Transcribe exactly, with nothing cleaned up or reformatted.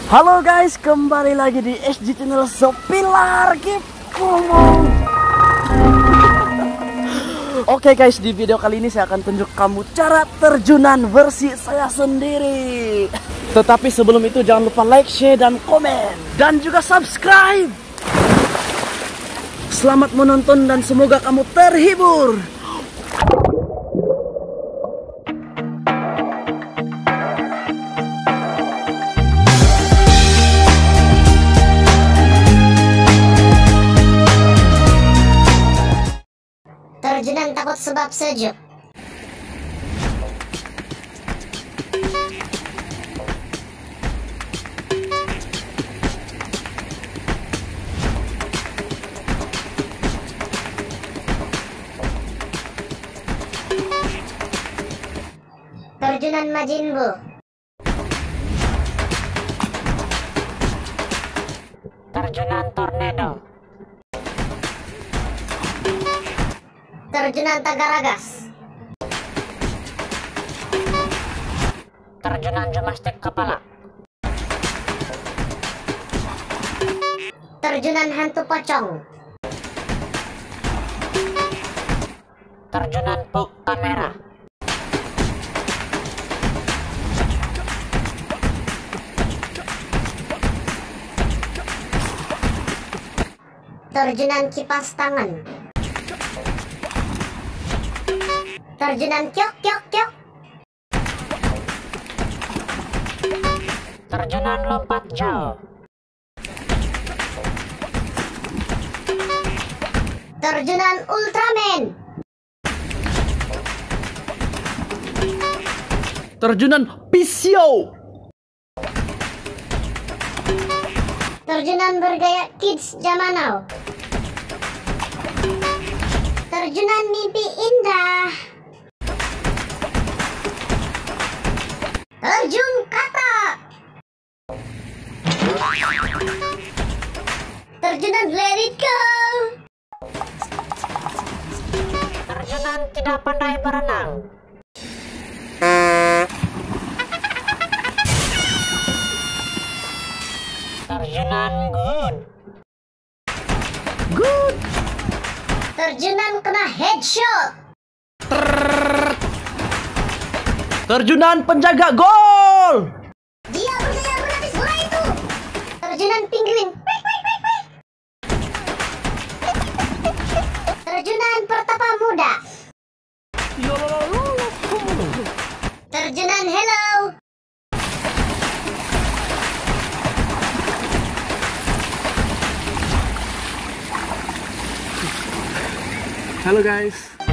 Halo guys, kembali lagi di S G Channel Sepilar Kipomo. Oke guys, di video kali ini saya akan tunjuk kamu cara terjunan versi saya sendiri. Tetapi sebelum itu jangan lupa like, share, dan komen, dan juga subscribe. Selamat menonton dan semoga kamu terhibur. Terjunan takut sebab sejuk. Terjunan Majin Buu. Terjunan Tornado. Terjunan Tagaragas. Terjunan Jumastik Kepala. Terjunan Hantu Pocong. Terjunan Puk Kamera. Terjunan Kipas Tangan. Terjunan Kyok Kyok Kyok. Terjunan Lompat Jauh. Terjunan Ultraman. Terjunan Pisio. Terjunan bergaya kids zaman now. Terjunan Mimpi Indah. Terjun Kata. Terjunan Let It Go. Terjunan Tidak Pandai Berenang. Terjunan Good. Good. Terjunan Kena Headshot. Terjunan Penjaga Gol. Dia berjaya menepis bola itu. Terjunan Penguin. Terjunan Pertapa Muda. Terjunan Hello. Halo guys.